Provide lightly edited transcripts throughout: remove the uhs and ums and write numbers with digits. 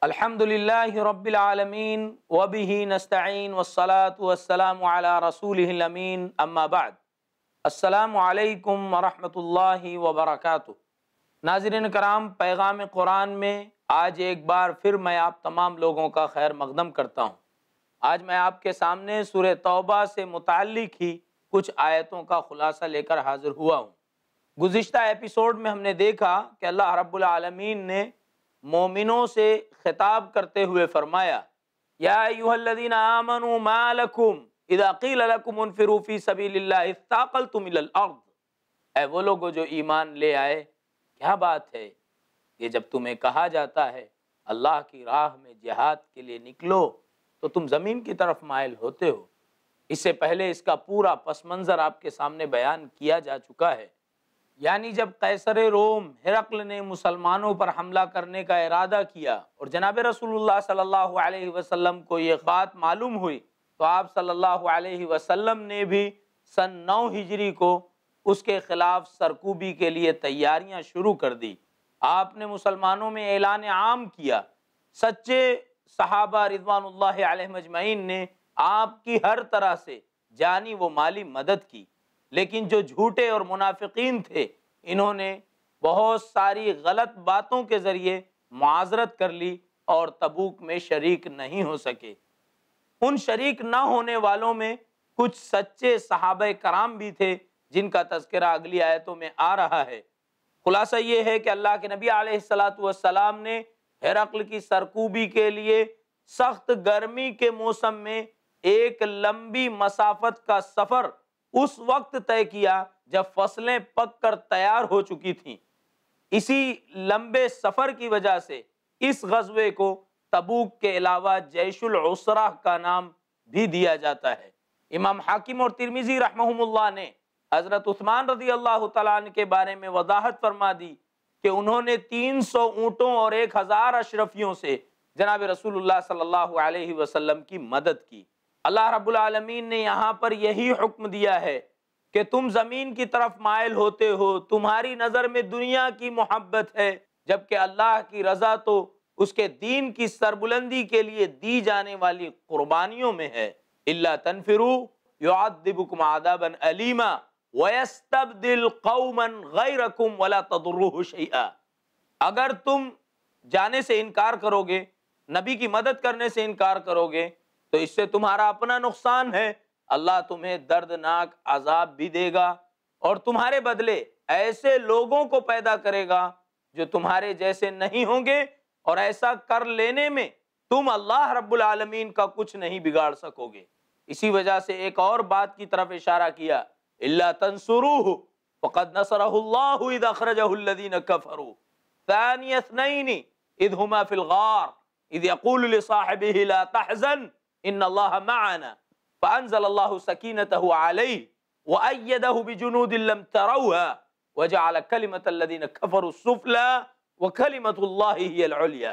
الحمدللہ رب العالمین وبہ نستعین والصلاة والسلام علی رسولہ الامین اما بعد۔ السلام علیکم ورحمۃ اللہ وبرکاتہ۔ ناظرین کرام، پیغام قرآن میں آج ایک بار پھر میں آپ تمام لوگوں کا خیر مقدم کرتا ہوں۔ آج میں آپ کے سامنے سورہ توبہ سے متعلق ہی کچھ آیتوں کا خلاصہ لے کر حاضر ہوا ہوں۔ گزشتہ ایپیسوڈ میں ہم نے دیکھا کہ اللہ رب العالمین نے مومنوں سے خطاب کرتے ہوئے فرمایا، یا ایھا الذین آمنوا ما لکم اذا قیل لکم انفروا فی سبیل اللہ اثاقلتم الی الارض۔ اے وہ لوگوں جو ایمان لے آئے، کیا بات ہے کہ جب تمہیں کہا جاتا ہے اللہ کی راہ میں جہاد کے لیے نکلو تو تم زمین کی طرف مائل ہوتے ہو۔ اس سے پہلے اس کا پورا پس منظر آپ کے سامنے بیان کیا جا چکا ہے۔ یعنی جب قیصر روم ہرقل نے مسلمانوں پر حملہ کرنے کا ارادہ کیا اور جناب رسول اللہ صلی اللہ علیہ وسلم کو یہ بات معلوم ہوئی تو آپ صلی اللہ علیہ وسلم نے بھی سن 9 ہجری کو اس کے خلاف سرکوبی کے لیے تیاریاں شروع کر دی۔ آپ نے مسلمانوں میں اعلان عام کیا۔ سچے صحابہ رضوان اللہ علیہم اجمعین نے آپ کی ہر طرح سے جانی و مالی مدد کی، لیکن جو جھوٹے اور منافقین تھے انہوں نے بہت ساری غلط باتوں کے ذریعے معاذرت کر لی اور تبوک میں شریک نہیں ہو سکے۔ ان شریک نہ ہونے والوں میں کچھ سچے صحابہ کرام بھی تھے جن کا تذکرہ اگلی آیتوں میں آ رہا ہے۔ خلاصہ یہ ہے کہ اللہ کے نبی علیہ السلام نے ہرقل کی سرکوبی کے لیے سخت گرمی کے موسم میں ایک لمبی مسافت کا سفر اس وقت طے کیا جب فصلیں پک کر تیار ہو چکی تھیں۔ اسی لمبے سفر کی وجہ سے اس غزوے کو تبوک کے علاوہ جیش العسرہ کا نام بھی دیا جاتا ہے۔ امام حاکم اور ترمذی رحمہم اللہ نے حضرت عثمان رضی اللہ تعالیٰ عنہ کے بارے میں وضاحت فرما دی کہ انہوں نے 300 اونٹوں اور 1000 اشرفیوں سے جناب رسول اللہ صلی اللہ علیہ وسلم کی مدد کی۔ اللہ رب العالمین نے یہاں پر یہی حکم دیا ہے کہ تم زمین کی طرف مائل ہوتے ہو، تمہاری نظر میں دنیا کی محبت ہے، جبکہ اللہ کی رضا تو اس کے دین کی سربلندی کے لیے دی جانے والی قربانیوں میں ہے۔ الا تنفروا يعذبكم عذابا الیما ويستبدل قوما غیرکم ولا تضروه شیئا۔ اگر تم جانے سے انکار کرو گے، نبی کی مدد کرنے سے انکار کرو گے تو اس سے تمہارا اپنا نقصان ہے۔ اللہ تمہیں دردناک عذاب بھی دے گا اور تمہارے بدلے ایسے لوگوں کو پیدا کرے گا جو تمہارے جیسے نہیں ہوں گے، اور ایسا کر لینے میں تم اللہ رب العالمین کا کچھ نہیں بگاڑ سکو گے۔ اسی وجہ سے ایک اور بات کی طرف اشارہ کیا، الا تنصروه فقد نصرہ اللہ اذ اخرجہ الذین کفروا ثانی اثنین اذ ہما فی الغار اذ یقول لصاحبہ لا تحزن ان اللہ معنا فانزل اللہ سکینتہ علیہ وأیدہ بجنود لم تروها وجعل کلمۃ الذین کفروا السفلی وکلمۃ اللہ ہی العلیٰ۔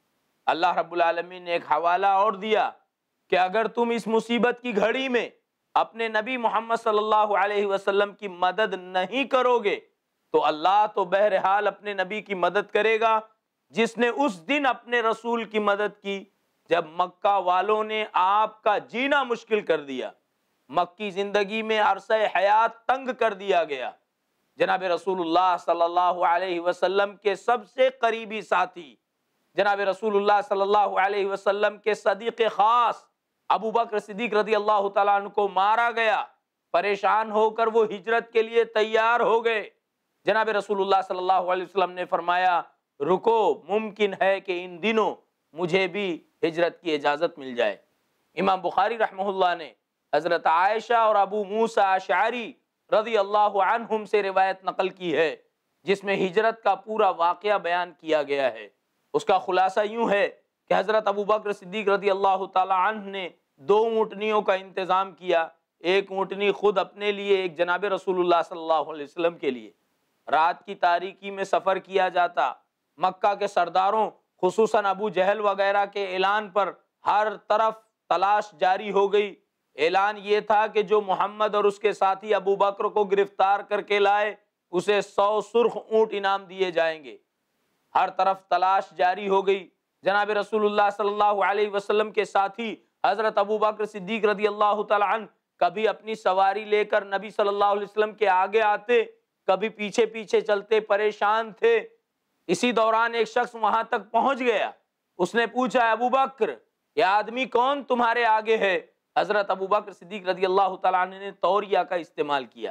اللہ رب العالمین نے ایک حوالہ اور دیا کہ اگر تم اس مصیبت کی گھڑی میں اپنے نبی محمد صلی اللہ علیہ وسلم کی مدد نہیں کرو گے تو اللہ تو بہرحال اپنے نبی کی مدد کرے گا، جس نے اس دن اپنے رسول کی مدد کی جب مکہ والوں نے آپ کا جینا مشکل کر دیا، مکی زندگی میں عرصہ حیات تنگ کر دیا گیا۔ جناب رسول اللہ صلی اللہ علیہ وسلم کے سب سے قریبی ساتھی، جناب رسول اللہ صلی اللہ علیہ وسلم کے صدیق خاص ابو بکر صدیق رضی اللہ تعالیٰ عنہ کو مارا گیا۔ پریشان ہو کر وہ ہجرت کے لیے تیار ہو گئے۔ جناب رسول اللہ صلی اللہ علیہ وسلم نے فرمایا، رکو، ممکن ہے کہ ان دنوں مجھے بھی ہجرت کی اجازت مل جائے۔ امام بخاری رحمہ اللہ نے حضرت عائشہ اور ابو موسیٰ اشعری رضی اللہ عنہم سے روایت نقل کی ہے جس میں ہجرت کا پورا واقعہ بیان کیا گیا ہے۔ اس کا خلاصہ یوں ہے کہ حضرت ابو بکر صدیق رضی اللہ تعالی عنہ نے 2 اونٹنیوں کا انتظام کیا، ایک اونٹنی خود اپنے لیے، ایک جناب رسول اللہ صلی اللہ علیہ وسلم کے لیے۔ رات کی تاریکی میں سفر کیا جاتا۔ مکہ کے سرداروں خصوصاً ابو جہل وغیرہ کے اعلان پر ہر طرف تلاش جاری ہو گئی۔ اعلان یہ تھا کہ جو محمد اور اس کے ساتھی ابو بکر کو گرفتار کر کے لائے اسے 100 سرخ اونٹ انعام دیے جائیں گے۔ ہر طرف تلاش جاری ہو گئی۔ جناب رسول اللہ صلی اللہ علیہ وسلم کے ساتھی حضرت ابو بکر صدیق رضی اللہ تعالی عنہ کبھی اپنی سواری لے کر نبی صلی اللہ علیہ وسلم کے آگے آتے، کبھی پیچھے پیچھے چلتے، پریشان تھے۔ اسی دوران ایک شخص وہاں تک پہنچ گیا، اس نے پوچھا ابو بکر یہ آدمی کون تمہارے آگے ہے؟ حضرت ابو بکر صدیق رضی اللہ تعالیٰ عنہ نے توریہ کا استعمال کیا،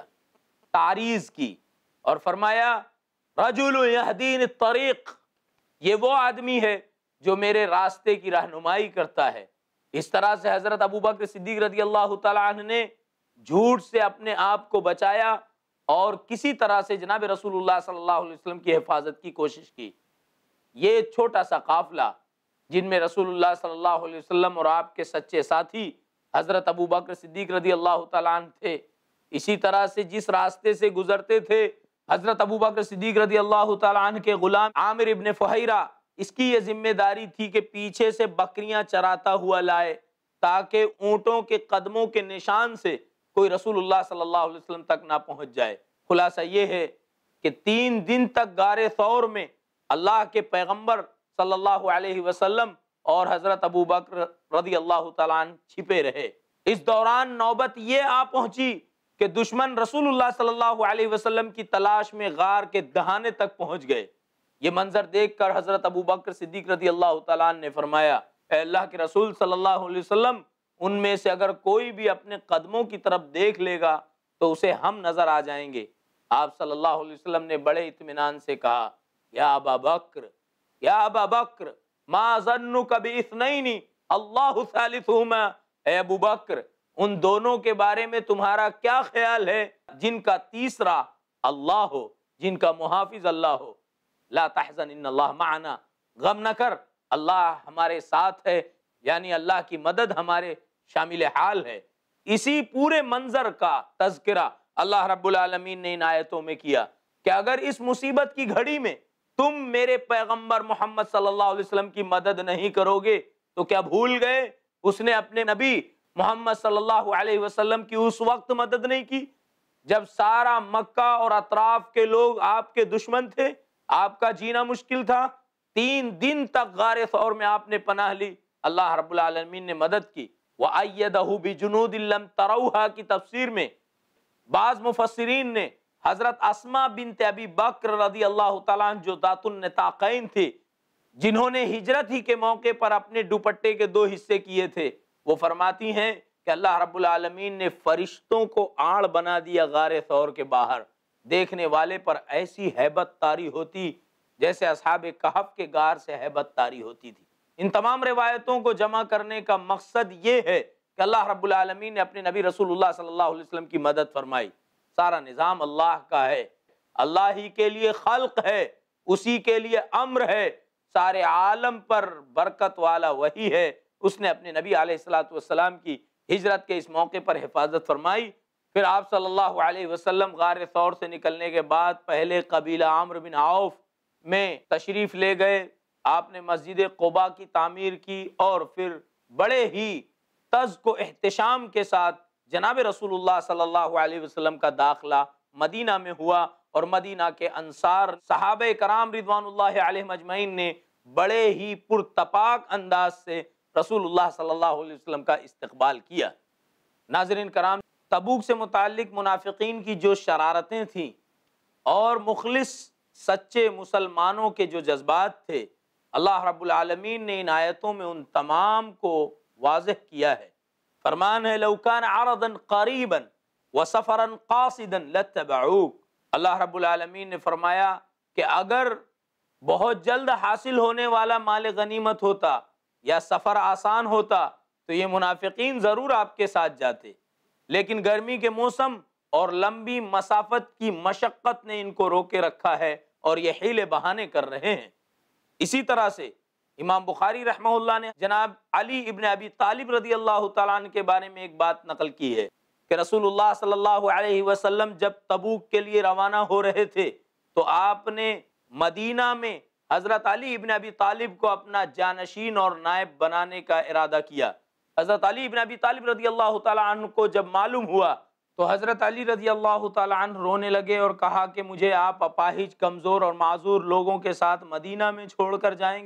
تعریض کی اور فرمایا رجل یہدین الطریق، یہ وہ آدمی ہے جو میرے راستے کی رہنمائی کرتا ہے۔ اس طرح سے حضرت ابو بکر صدیق رضی اللہ تعالیٰ عنہ نے جھوٹ سے اپنے آپ کو بچایا اور کسی طرح سے جناب رسول اللہ صلی اللہ علیہ وسلم کی حفاظت کی کوشش کی۔ یہ چھوٹا سا قافلہ جن میں رسول اللہ صلی اللہ علیہ وسلم اور آپ کے سچے ساتھی حضرت ابو بکر صدیق رضی اللہ تعالیٰ عنہ تھے، اسی طرح سے جس راستے سے گزرتے تھے حضرت ابو بکر صدیق رضی اللہ تعالیٰ عنہ کے غلام عامر ابن فہیرہ، اس کی یہ ذمہ داری تھی کہ پیچھے سے بکریاں چراتا ہوا لائے تاکہ اونٹوں کے قدموں کے نشان سے کوئی رسول اللہ صلی اللہ علیہ وسلم تک نہ پہنچ جائے۔ خلاصہ یہ ہے کہ 3 دن تک غار ثور میں اللہ کے پیغمبر صلی اللہ علیہ وسلم اور حضرت ابو بکر رضی اللہ تعالیٰ عنہ چھپے رہے۔ اس دوران نوبت یہ آ پہنچی کہ دشمن رسول اللہ صلی اللہ علیہ وسلم کی تلاش میں غار کے دہانے تک پہنچ گئے۔ یہ منظر دیکھ کر حضرت ابو بکر صدیق رضی اللہ تعالیٰ عنہ نے فرمایا اے اللہ کے رسول صلی اللہ علیہ وسلم، ان میں سے اگر کوئی بھی اپنے قدموں کی طرف دیکھ لے گا تو اسے ہم نظر آ جائیں گے۔ آپ صلی اللہ علیہ وسلم نے بڑے اطمینان سے کہا یا ابا بکر، یا ابا بکر ما ظنک باثنین اللہ ثالثہما، اے ابو بکر ان دونوں کے بارے میں تمہارا کیا خیال ہے جن کا تیسرا اللہ ہو، جن کا محافظ اللہ ہو۔ لا تحزن ان اللہ معنا، غم نہ کر اللہ ہمارے ساتھ ہے، یعنی اللہ کی مدد ہمارے شامل حال ہے۔ اسی پورے منظر کا تذکرہ اللہ رب العالمین نے ان آیتوں میں کیا کہ اگر اس مصیبت کی گھڑی میں تم میرے پیغمبر محمد صلی اللہ علیہ وسلم کی مدد نہیں کرو گے تو کیا بھول گئے اس نے اپنے نبی محمد صلی اللہ علیہ وسلم کی اس وقت مدد نہیں کی جب سارا مکہ اور اطراف کے لوگ آپ کے دشمن تھے، آپ کا جینا مشکل تھا۔ 3 دن تک غار ثور میں آپ نے پناہ لی، اللہ رب العالمین نے مدد کی۔ وَأَيَّدَهُ بِجُنُودٍ لَمْ تَرَوْهَا کی تفسیر میں بعض مفسرین نے حضرت اسماء بنت ابی بکر رضی اللہ تعالیٰ عنہ جو ذات النطاقین تھی، جنہوں نے ہجرت ہی کے موقع پر اپنے دوپٹے کے 2 حصے کیے تھے، وہ فرماتی ہیں کہ اللہ رب العالمین نے فرشتوں کو آڑ بنا دیا غار ثور کے باہر، دیکھنے والے پر ایسی ہیبت طاری ہوتی جیسے اصحاب کہف کے غار سے ہیبت طاری ہوتی تھی۔ ان تمام روایتوں کو جمع کرنے کا مقصد یہ ہے کہ اللہ رب العالمین نے اپنے نبی رسول اللہ صلی اللہ علیہ وسلم کی مدد فرمائی۔ سارا نظام اللہ کا ہے، اللہ ہی کے لیے خلق ہے، اسی کے لیے امر ہے، سارے عالم پر برکت والا وہی ہے۔ اس نے اپنے نبی علیہ الصلوۃ والسلام کی ہجرت کے اس موقع پر حفاظت فرمائی۔ پھر آپ صلی اللہ علیہ وسلم غار ثور سے نکلنے کے بعد پہلے قبیلہ عمرو بن عوف میں تشریف لے گئے، آپ نے مسجد قباء کی تعمیر کی اور پھر بڑے ہی تزک و احتشام کے ساتھ جناب رسول اللہ صلی اللہ علیہ وسلم کا داخلہ مدینہ میں ہوا، اور مدینہ کے انصار صحابہ کرام رضوان اللہ علیہم اجمعین نے بڑے ہی پرتپاک انداز سے رسول اللہ صلی اللہ علیہ وسلم کا استقبال کیا۔ ناظرین کرام، تبوک سے متعلق منافقین کی جو شرارتیں تھیں اور مخلص سچے مسلمانوں کے جو جذبات تھے، اللہ رب العالمین نے ان آیتوں میں ان تمام کو واضح کیا ہے۔ فرمان ہے لو کان عرضا قریبا وسفرا قاصدا لاتبعوک، اللہ رب العالمین نے فرمایا کہ اگر بہت جلد حاصل ہونے والا مال غنیمت ہوتا یا سفر آسان ہوتا تو یہ منافقین ضرور آپ کے ساتھ جاتے، لیکن گرمی کے موسم اور لمبی مسافت کی مشقت نے ان کو روکے رکھا ہے اور یہ حیلے بہانے کر رہے ہیں۔ اسی طرح سے امام بخاری رحمہ اللہ نے جناب علی ابن ابی طالب رضی اللہ تعالیٰ عنہ کے بارے میں ایک بات نقل کی ہے کہ رسول اللہ صلی اللہ علیہ وسلم جب تبوک کے لیے روانہ ہو رہے تھے تو آپ نے مدینہ میں حضرت علی ابن ابی طالب کو اپنا جانشین اور نائب بنانے کا ارادہ کیا۔ حضرت علی ابن ابی طالب رضی اللہ تعالیٰ عنہ کو جب معلوم ہوا تو حضرت علی رضی اللہ تعالیٰ عنہ رونے لگے اور کہا کہ مجھے آپ اپاہج، کمزور اور معذور لوگوں کے ساتھ مدینہ میں چھوڑ کر جائیں گے؟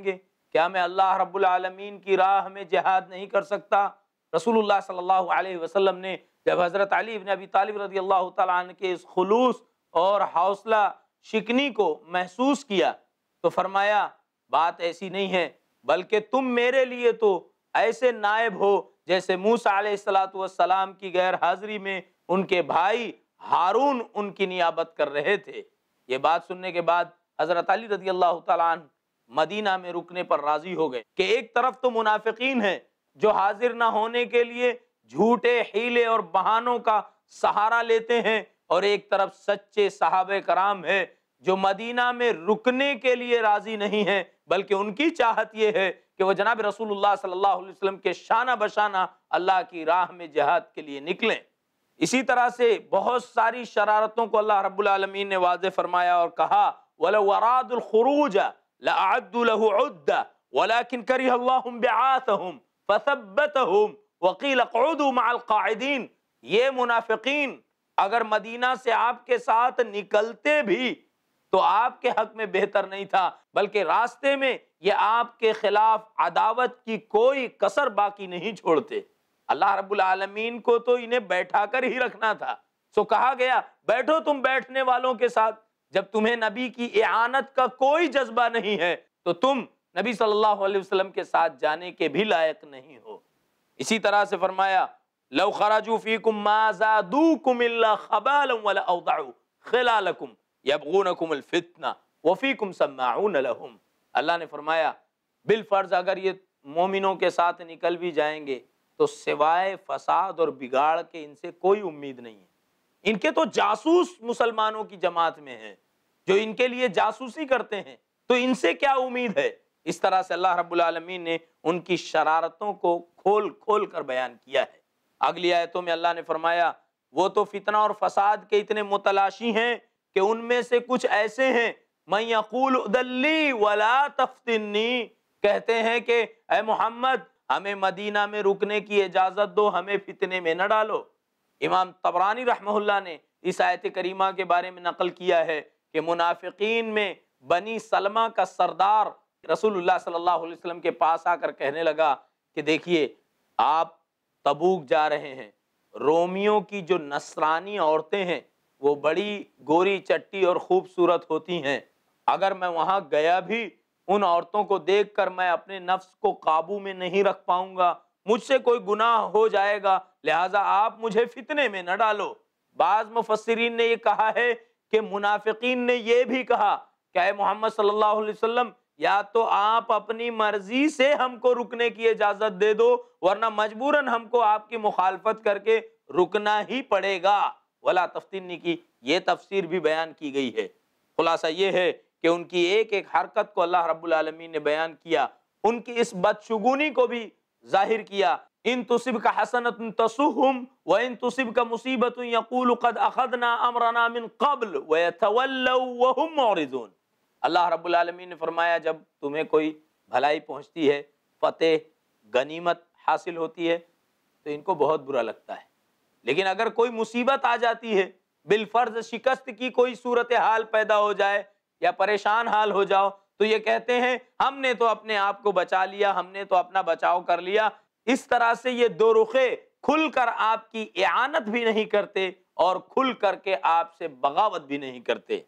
کیا میں اللہ رب العالمین کی راہ میں جہاد نہیں کر سکتا؟ رسول اللہ صلی اللہ علیہ وسلم نے جب حضرت علی بن ابی طالب رضی اللہ تعالیٰ عنہ کے اس خلوص اور حوصلہ شکنی کو محسوس کیا تو فرمایا بات ایسی نہیں ہے، بلکہ تم میرے لیے تو ایسے نائب ہو جیسے موسیٰ علیہ السلام کی غیر حاضری میں ان کے بھائی ہارون ان کی نیابت کر رہے تھے۔ یہ بات سننے کے بعد حضرت علی رضی اللہ تعالیٰ عنہ مدینہ میں رکنے پر راضی ہو گئے کہ ایک طرف تو منافقین ہیں جو حاضر نہ ہونے کے لیے جھوٹے حیلے اور بہانوں کا سہارا لیتے ہیں، اور ایک طرف سچے صحابہ کرام ہیں جو مدینہ میں رکنے کے لیے راضی نہیں ہیں، بلکہ ان کی چاہت یہ ہے کہ وہ جناب رسول اللہ صلی اللہ علیہ وسلم کے شانہ بشانہ اللہ کی راہ میں جہاد کے لیے نکلیں۔ اسی طرح سے بہت ساری شرارتوں کو اللہ رب العالمین نے واضح فرمایا اور کہا وَلَوْ أَرَادُوا الْخُرُوجَ لَأَعَدُّوا لَهُ عُدَّةً وَلَكِنْ كَرِهَ اللَّهُ انبِعَاثَهُمْ فَثَبَّتَهُمْ وَقِيلَ اقْعُدُوا مَعَ الْقَاعِدِينَ۔ یہ منافقین اگر مدینہ سے آپ کے ساتھ نکلتے بھی تو آپ کے حق میں بہتر نہیں تھا، بلکہ راستے میں یہ آپ کے خلاف عداوت کی کوئی کسر باقی نہیں چھوڑتے۔ اللہ رب العالمین کو تو انہیں بیٹھا کر ہی رکھنا تھا، سو کہا گیا بیٹھو تم بیٹھنے والوں کے ساتھ۔ جب تمہیں نبی کی اعانت کا کوئی جذبہ نہیں ہے تو تم نبی صلی اللہ علیہ وسلم کے ساتھ جانے کے بھی لائق نہیں ہو۔ اسی طرح سے فرمایا لو خرجوا فیکم ما زادوکم الا خبالا ولاوضعوا خلالکم یبغونکم الفتنہ وفیکم سماعون لهم۔ اللہ نے فرمایا بالفرض اگر یہ مومنوں کے ساتھ نکل بھی جائیں گے تو سوائے فساد اور بگاڑ کے ان سے کوئی امید نہیں ہے۔ ان کے تو جاسوس مسلمانوں کی جماعت میں ہیں جو ان کے لیے جاسوسی کرتے ہیں، تو ان سے کیا امید ہے؟ اس طرح سے اللہ رب العالمین نے ان کی شرارتوں کو کھول کھول کر بیان کیا ہے۔ اگلی آیتوں میں اللہ نے فرمایا وہ تو فتنہ اور فساد کے اتنے متلاشی ہیں کہ ان میں سے کچھ ایسے ہیں من یقول ائذن لی ولا تفتنی، کہتے ہیں کہ اے محمد ہمیں مدینہ میں رکنے کی اجازت دو، ہمیں فتنے میں نہ ڈالو۔ امام طبرانی رحمہ اللہ نے اس آیت کریمہ کے بارے میں نقل کیا ہے کہ منافقین میں بنی سلمہ کا سردار رسول اللہ صلی اللہ علیہ وسلم کے پاس آ کر کہنے لگا کہ دیکھیے آپ تبوک جا رہے ہیں، رومیوں کی جو نصرانی عورتیں ہیں وہ بڑی گوری چٹی اور خوبصورت ہوتی ہیں، اگر میں وہاں گیا بھی ان عورتوں کو دیکھ کر میں اپنے نفس کو قابو میں نہیں رکھ پاؤں گا، مجھ سے کوئی گناہ ہو جائے گا، لہٰذا آپ مجھے فتنے میں نہ ڈالو۔ بعض مفسرین نے یہ کہا ہے کہ منافقین نے یہ بھی کہا کہ اے محمد صلی اللہ علیہ وسلم یا تو آپ اپنی مرضی سے ہم کو رکنے کی اجازت دے دو ورنہ مجبوراً ہم کو آپ کی مخالفت کر کے رکنا ہی پڑے گا۔ ولا تفتنی کی یہ تفسیر بھی بیان کی گئی ہے۔ خلاصہ یہ ہے کہ ان کی ایک ایک حرکت کو اللہ رب العالمین نے بیان کیا، ان کی اس بدشگونی کو بھی ظاہر کیا۔ ان تصبک حسنۃ تسؤہم وان تصبک مصیبۃ یقولوا قد اخذنا امرنا من قبل ویتولوا وهم معرضون۔ اللہ رب العالمین نے فرمایا جب تمہیں کوئی بھلائی پہنچتی ہے، فتح، غنیمت حاصل ہوتی ہے تو ان کو بہت برا لگتا ہے، لیکن اگر کوئی مصیبت آ جاتی ہے، بالفرض شکست کی کوئی صورتحال پیدا ہو جائے یا پریشان حال ہو جاؤ تو یہ کہتے ہیں ہم نے تو اپنے آپ کو بچا لیا، ہم نے تو اپنا بچاؤ کر لیا۔ اس طرح سے یہ دو رخے کھل کر آپ کی اعانت بھی نہیں کرتے اور کھل کر کے آپ سے بغاوت بھی نہیں کرتے۔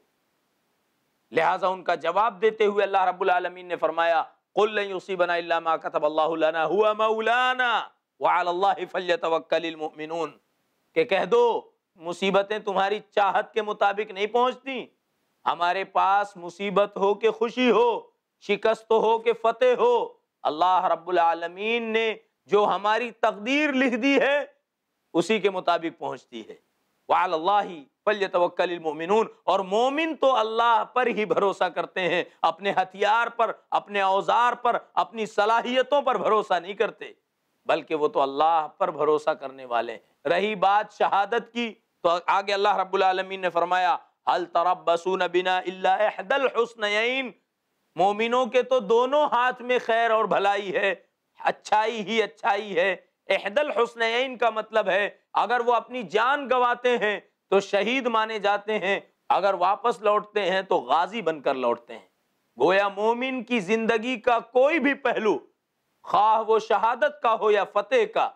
لہٰذا ان کا جواب دیتے ہوئے اللہ رب العالمین نے فرمایا قل لن یصیبنا الا ما كتب اللہ لنا هو مولانا وعلى اللہ فلیتوکل المؤمنون، کہ کہہ دو مصیبتیں تمہاری چاہت کے مطابق نہیں پہنچتی، ہمارے پاس مصیبت ہو کہ خوشی ہو، شکست ہو کہ فتح ہو، اللہ رب العالمین نے جو ہماری تقدیر لکھ دی ہے اسی کے مطابق پہنچتی ہے۔ وعلی اللہ فلیتوکل المؤمنون، اور مومن تو اللہ پر ہی بھروسہ کرتے ہیں، اپنے ہتھیار پر، اپنے اوزار پر، اپنی صلاحیتوں پر بھروسہ نہیں کرتے، بلکہ وہ تو اللہ پر بھروسہ کرنے والے ہیں۔ رہی بات شہادت کی تو آگے اللہ رب العالمین نے فرمایا هل تربصون بنا الا احدى الحسنيين، مومنوں کے تو دونوں ہاتھ میں خیر اور بھلائی ہے، اچھائی ہی اچھائی ہے۔ احدى الحسنيين کا مطلب ہے اگر وہ اپنی جان گواتے ہیں تو شہید مانے جاتے ہیں، اگر واپس لوٹتے ہیں تو غازی بن کر لوٹتے ہیں۔ گویا مومن کی زندگی کا کوئی بھی پہلو، خواہ وہ شہادت کا ہو یا فتح کا،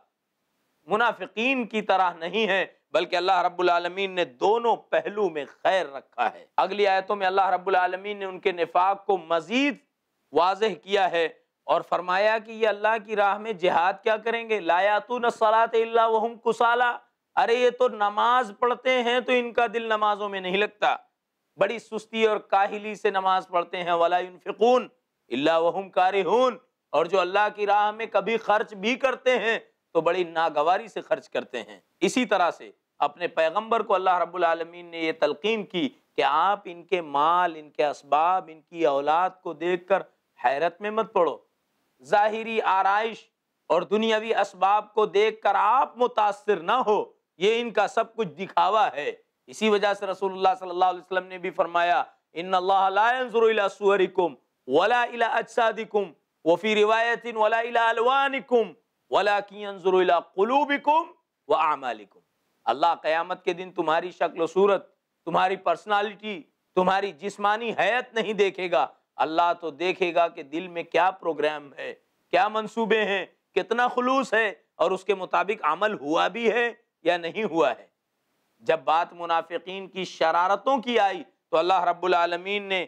منافقین کی طرح نہیں ہے، بلکہ اللہ رب العالمین نے دونوں پہلو میں خیر رکھا ہے۔ اگلی آیتوں میں اللہ رب العالمین نے ان کے نفاق کو مزید واضح کیا ہے اور فرمایا کہ یہ اللہ کی راہ میں جہاد کیا کریں گے، لا یاتون الصلاۃ الا وهم کسالى، ارے یہ تو نماز پڑھتے ہیں تو ان کا دل نمازوں میں نہیں لگتا، بڑی سستی اور کاہلی سے نماز پڑھتے ہیں، ولا ينفقون الا وهم کارہون، اور جو اللہ کی راہ میں کبھی خرچ بھی کرتے ہیں تو بڑی ناگواری سے خرچ کرتے ہیں۔ اسی طرح سے اپنے پیغمبر کو اللہ رب العالمین نے یہ تلقین کی کہ آپ ان کے مال، ان کے اسباب، ان کی اولاد کو دیکھ کر حیرت میں مت پڑو، ظاہری آرائش اور دنیاوی اسباب کو دیکھ کر آپ متاثر نہ ہو، یہ ان کا سب کچھ دکھاوا ہے۔ اسی وجہ سے رسول اللہ صلی اللہ علیہ وسلم نے بھی فرمایا ان اللہ لا ينظر الى صورکم ولا الى اجسادکم وفی روایت ولا الى الوانکم ولکن ينظر الى قلوبکم واعمالکم، اللہ قیامت کے دن تمہاری شکل و صورت، تمہاری پرسنالٹی، تمہاری جسمانی حیت نہیں دیکھے گا، اللہ تو دیکھے گا کہ دل میں کیا پروگرام ہے، کیا منصوبے ہیں، کتنا خلوص ہے، اور اس کے مطابق عمل ہوا بھی ہے یا نہیں ہوا ہے۔ جب بات منافقین کی شرارتوں کی آئی تو اللہ رب العالمین نے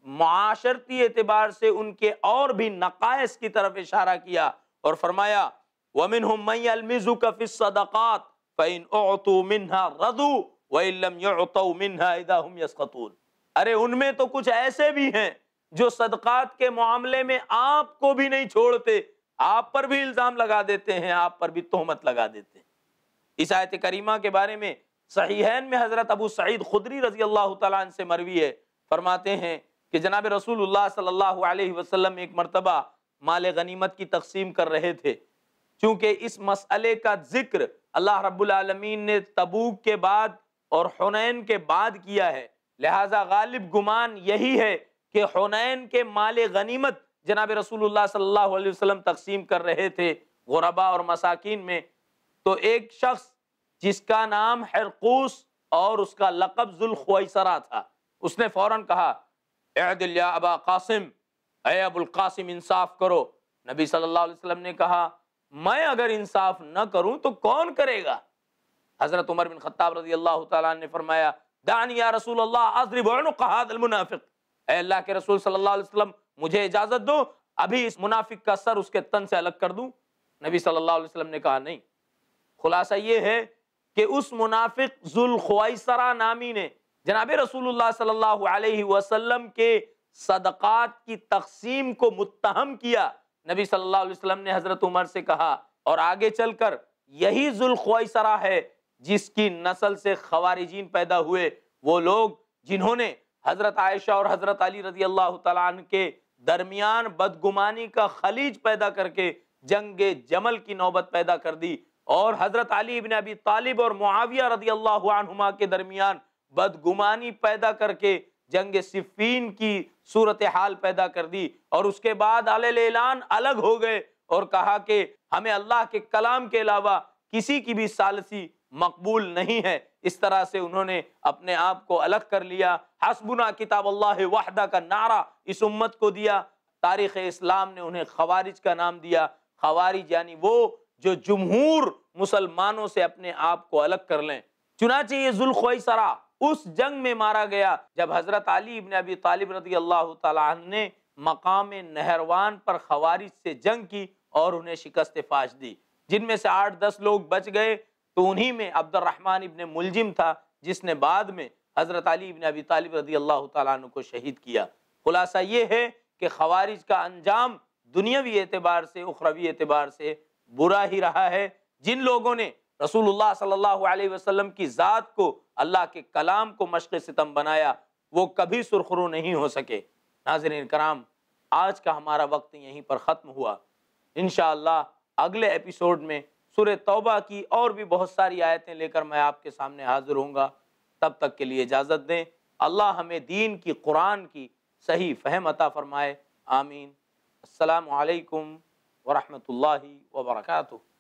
معاشرتی اعتبار سے ان کے اور بھی نقائص کی طرف اشارہ کیا اور فرمایا وَمِنْهُمْ مَنْ يَلْمِزُكَ فِي الصَّدَقَاتِ فَإِنْ أُعْطُوا مِنْهَا رَضُوا وَإِنْ لَمْ يُعْطَوْا مِنْهَا إِذَا هُمْ يَسْخَطُونَ، ارے ان میں تو کچھ ایسے بھی ہیں جو صدقات کے معاملے میں آپ کو بھی نہیں چھوڑتے، آپ پر بھی الزام لگا دیتے ہیں، آپ پر بھی تہمت لگا دیتے ہیں۔ اس آیت کریمہ کے بارے میں صحیحین میں حضرت ابو سعید خدری رضی اللہ تعالیٰ عنہ سے مروی ہے، فرماتے ہیں کہ جناب رسول اللہ صلی اللہ علیہ وسلم ایک مرتبہ مال غنیمت کی تقسیم کر رہے تھے۔ چونکہ اس مسئلے کا ذکر اللہ رب العالمین نے تبوک کے بعد اور حنین کے بعد کیا ہے، لہٰذا غالب گمان یہی ہے کہ حنین کے مال غنیمت جناب رسول اللہ صلی اللہ علیہ وسلم تقسیم کر رہے تھے غرباء اور مساکین میں، تو ایک شخص جس کا نام حرقوس اور اس کا لقب ذوالخویسرہ تھا، اس نے فوراً کہا اعدل یا ابا قاسم، اے ابو القاسم انصاف کرو۔ نبی صلی اللہ علیہ وسلم نے کہا میں اگر انصاف نہ کروں تو کون کرے گا؟ حضرت عمر بن خطاب رضی اللہ تعالیٰ عنہ نے فرمایا دعنی یا رسول اللہ اضرب عنق ھذا المنافق، اے اللہ کے رسول صلی اللہ علیہ وسلم مجھے اجازت دو ابھی اس منافق کا سر اس کے تن سے الگ کر دوں۔ نبی صلی اللہ علیہ وسلم نے کہا نہیں۔ خلاصہ یہ ہے کہ اس منافق ذوالخویسرہ نامی نے جناب رسول اللہ صلی اللہ علیہ وسلم کے صدقات کی تقسیم کو متہم کیا۔ نبی صلی اللہ علیہ وسلم نے حضرت عمر سے کہا اور آگے چل کر یہی ذوالخویسرہ ہے جس کی نسل سے خوارجین پیدا ہوئے، وہ لوگ جنہوں نے حضرت عائشہ اور حضرت علی رضی اللہ تعالیٰ عنہ کے درمیان بدگمانی کا خلیج پیدا کر کے جنگ جمل کی نوبت پیدا کر دی، اور حضرت علی بن ابی طالب اور معاویہ رضی اللہ عنہما کے درمیان بدگمانی پیدا کر کے جنگ صفین کی صورتحال پیدا کر دی، اور اس کے بعد علی اعلان الگ ہو گئے اور کہا کہ ہمیں اللہ کے کلام کے علاوہ کسی کی بھی ثالثی مقبول نہیں ہے۔ اس طرح سے انہوں نے اپنے آپ کو الگ کر لیا۔ حسبنا کتاب اللہ وحدہ کا نعرہ اس امت کو دیا۔ تاریخ اسلام نے انہیں خوارج کا نام دیا۔ خوارج یعنی وہ جو جمہور مسلمانوں سے اپنے آپ کو الگ کر لیں۔ چنانچہ یہ ذوالخویسرہ اس جنگ میں مارا گیا جب حضرت علی بن ابی طالب رضی اللہ تعالیٰ عنہ نے مقام نہروان پر خوارج سے جنگ کی اور انہیں شکست فاش دی، جن میں سے 8-10 لوگ بچ گئے، تو انہی میں عبد الرحمن ابن ملجم تھا جس نے بعد میں حضرت علی بن ابی طالب رضی اللہ تعالیٰ عنہ کو شہید کیا۔ خلاصہ یہ ہے کہ خوارج کا انجام دنیاوی اعتبار سے اخروی اعتبار سے برا ہی رہا ہے۔ جن لوگوں نے رسول اللہ صلی اللہ علیہ وسلم کی ذات کو، اللہ کے کلام کو مشق ستم بنایا، وہ کبھی سرخرو نہیں ہو سکے۔ ناظرین کرام، آج کا ہمارا وقت یہیں پر ختم ہوا۔ انشاءاللہ اگلے ایپیسوڈ میں سورہ توبہ کی اور بھی بہت ساری آیتیں لے کر میں آپ کے سامنے حاضر ہوں گا۔ تب تک کے لیے اجازت دیں۔ اللہ ہمیں دین کی، قرآن کی صحیح فہم عطا فرمائے، آمین۔ السلام علیکم ورحمۃ اللہ وبرکاتہ۔